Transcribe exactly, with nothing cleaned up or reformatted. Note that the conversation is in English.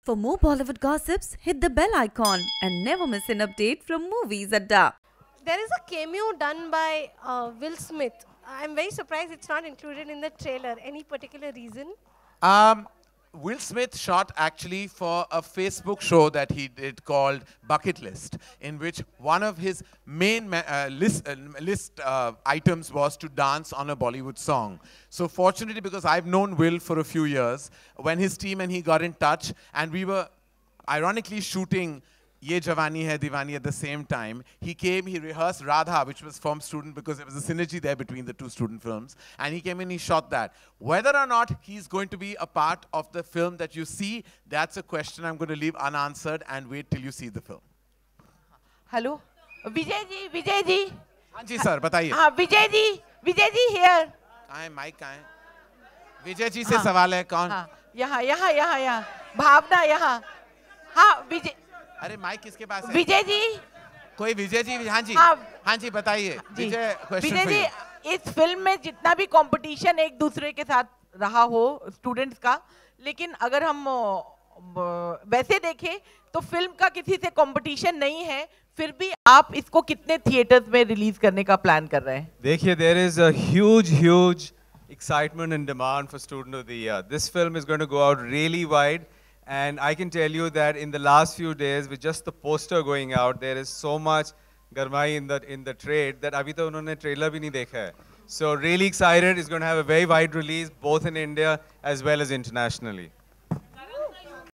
For more Bollywood gossips, hit the bell icon and never miss an update from Movies Adda. There is a cameo done by uh, Will Smith. I'm very surprised it's not included in the trailer. Any particular reason? Um, Will Smith shot actually for a Facebook show that he did called Bucket List, in which one of his main uh, list, uh, list uh, items was to dance on a Bollywood song. So fortunately, because I've known Will for a few years, when his team and he got in touch, and we were ironically shooting Ye Jawani Hai Diwani at the same time, he came, he rehearsed Radha, which was from Student, because there was a synergy there between the two student films, and he came in, he shot that. Whether or not he's going to be a part of the film that you see, that's a question I'm going to leave unanswered and wait till you see the film. Hello? Vijay ji, Vijay ji. हाँ जी sir, बताइए. हाँ, Vijay ji, Vijay ji here. कहाँ है, mic कहाँ है? विजय जी से सवाल है, कौन? हाँ, यहाँ, यहाँ, यहाँ, यहाँ. भावना यहाँ. हाँ, विजय. अरे माइक किसके पास है? विजय जी. कोई विजय जी, हाँ जी. हाँ, हाँ जी, बताइए. विजय, क्वेश्चन विजय जी, इस फिल्म में जितना भी कंपटीशन एक दूसरे के साथ रहा हो स्टूडेंट्स का, लेकिन अगर हम वैसे देखें तो फिल्म का किसी से कंपटीशन नहीं है, फिर भी आप इसको कितने थिएटर्स में रिलीज करने का प्लान कर रहे हैं? देखिए, there is a huge huge excitement and demand for Student of the Year. This film is going to go out really wide, and I can tell you that in the last few days, with just the poster going out, there is so much garmai in the in the trade that abhi to unhone trailer bhi nahi dekha hai. So really excited. It's going to have a very wide release both in India as well as internationally.